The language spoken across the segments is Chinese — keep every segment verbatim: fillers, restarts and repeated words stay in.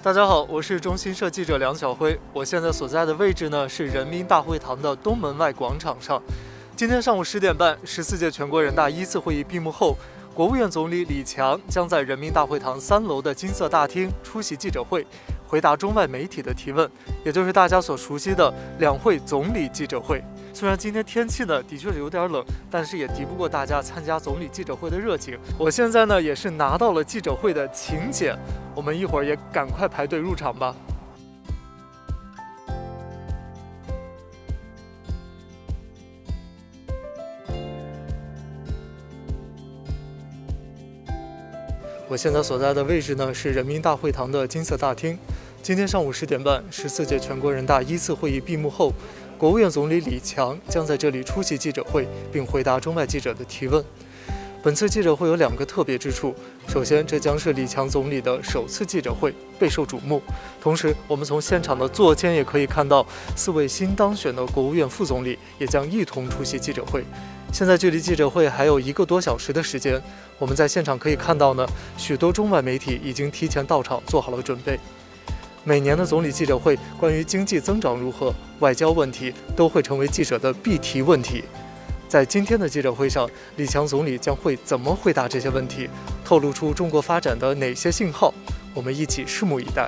大家好，我是中新社记者梁晓辉。我现在所在的位置呢是人民大会堂的东门外广场上。今天上午十点半，十四届全国人大一次会议闭幕后，国务院总理李强将在人民大会堂三楼的金色大厅出席记者会，回答中外媒体的提问，也就是大家所熟悉的两会总理记者会。虽然今天天气呢的确是有点冷，但是也敌不过大家参加总理记者会的热情。我现在呢也是拿到了记者会的请柬，我们一会儿也赶快排队入场吧。我现在所在的位置呢是人民大会堂的金色大厅。今天上午十点半，十四届全国人大一次会议闭幕后，国务院总理李强将在这里出席记者会，并回答中外记者的提问。本次记者会有两个特别之处，首先，这将是李强总理的首次记者会，备受瞩目。同时，我们从现场的座间也可以看到，四位新当选的国务院副总理也将一同出席记者会。现在距离记者会还有一个多小时的时间，我们在现场可以看到呢，许多中外媒体已经提前到场，做好了准备。每年的总理记者会，关于经济增长如何、外交问题都会成为记者的必提问题。在今天的记者会上，李强总理将会怎么回答这些问题，透露出中国发展的哪些信号？我们一起拭目以待。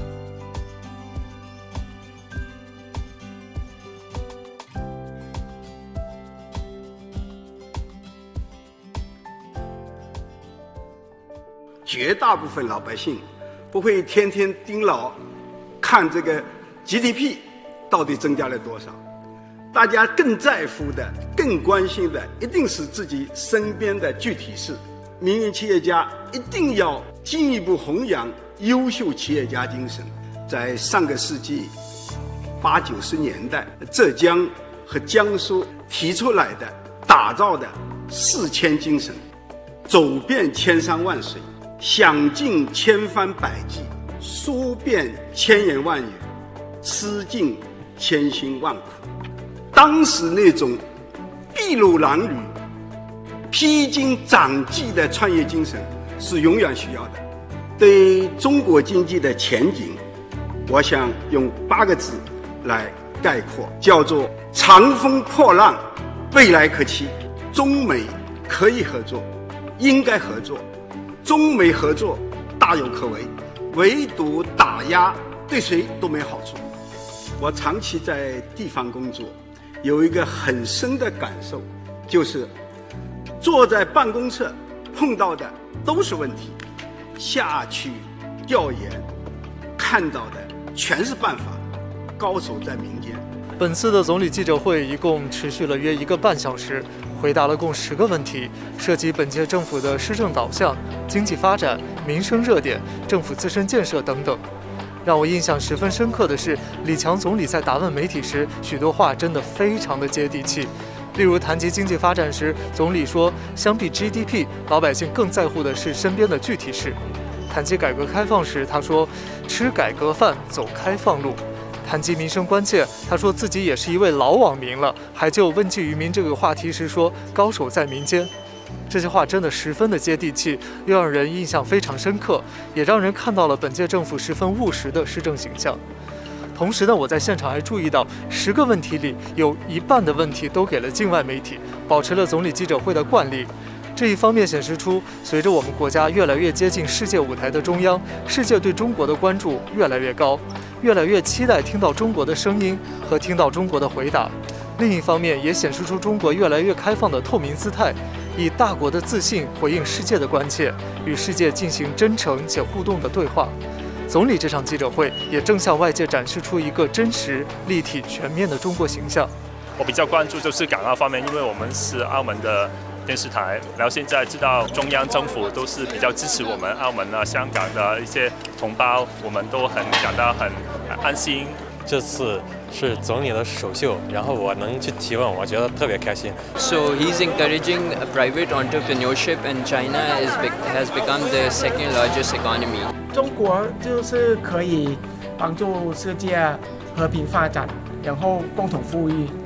绝大部分老百姓不会天天盯牢看这个 G D P 到底增加了多少，大家更在乎的、更关心的一定是自己身边的具体事。民营企业家一定要进一步弘扬优秀企业家精神。在上个世纪八九十年代，浙江和江苏提出来的、打造的四千精神，走遍千山万水，想尽千方百计，说遍千言万语，吃尽千辛万苦。当时那种筚路蓝缕、披荆斩棘的创业精神是永远需要的。对中国经济的前景，我想用八个字来概括，叫做长风破浪，未来可期。中美可以合作，应该合作，中美合作大有可为，唯独打压对谁都没好处。我长期在地方工作，有一个很深的感受，就是坐在办公室碰到的都是问题，下去调研看到的全是办法，高手在民间。 本次的总理记者会一共持续了约一个半小时，回答了共十个问题，涉及本届政府的施政导向、经济发展、民生热点、政府自身建设等等。让我印象十分深刻的是，李强总理在答问媒体时，许多话真的非常的接地气。例如谈及经济发展时，总理说，相比 G D P， 老百姓更在乎的是身边的具体事。谈及改革开放时，他说，吃改革饭，走开放路。谈及民生关切，他说自己也是一位老网民了，还就问计于民这个话题时说，高手在民间。这些话真的十分的接地气，又让人印象非常深刻，也让人看到了本届政府十分务实的施政形象。同时呢，我在现场还注意到，十个问题里有一半的问题都给了境外媒体，保持了总理记者会的惯例。这一方面显示出，随着我们国家越来越接近世界舞台的中央，世界对中国的关注越来越高，越来越期待听到中国的声音和听到中国的回答。另一方面，也显示出中国越来越开放的透明姿态，以大国的自信回应世界的关切，与世界进行真诚且互动的对话。总理这场记者会也正向外界展示出一个真实、立体、全面的中国形象。 我比较关注就是港澳方面，因为我们是澳门的电视台，然后现在知道中央政府都是比较支持我们澳门啊、香港的一些同胞，我们都很感到很安心。 这次是总理的首秀，然后我能去提问，我觉得特别开心。 So he's encouraging private entrepreneurship, and China is has become the second largest economy. 中国就是可以帮助世界和平发展，然后共同富裕。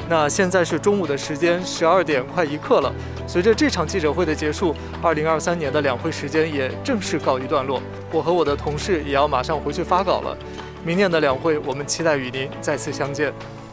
那现在是中午的时间，十二点快一刻了。随着这场记者会的结束，二零二三年的两会时间也正式告一段落。我和我的同事也要马上回去发稿了。明年的两会，我们期待与您再次相见。